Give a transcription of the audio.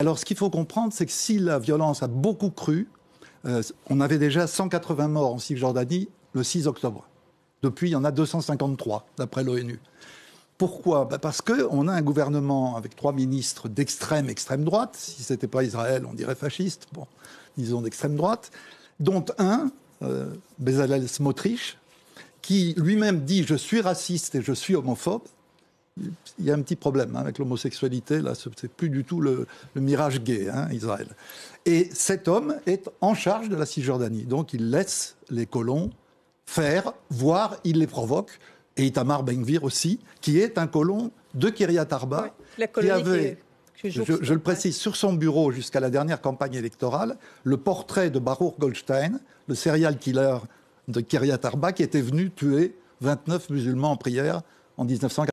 Alors, ce qu'il faut comprendre, c'est que si la violence a beaucoup cru, on avait déjà 180 morts en Cisjordanie le 6 octobre. Depuis, il y en a 253, d'après l'ONU. Pourquoi ? Parce qu'on a un gouvernement avec 3 ministres extrême droite. Si ce n'était pas Israël, on dirait fasciste. Bon, disons d'extrême droite. Dont un, Bezalel Smotrich, qui lui-même dit « je suis raciste et je suis homophobe ». Il y a un petit problème avec l'homosexualité. Là, c'est plus du tout le mirage gay, Israël. Et cet homme est en charge de la Cisjordanie. Donc, il laisse les colons faire, voire il les provoque. Et Itamar Ben-Gvir aussi, qui est un colon de Kiryat Arba, qui avait, je le précise, sur son bureau jusqu'à la dernière campagne électorale, le portrait de Baruch Goldstein, le serial killer de Kiryat Arba, qui était venu tuer 29 musulmans en prière en 1980.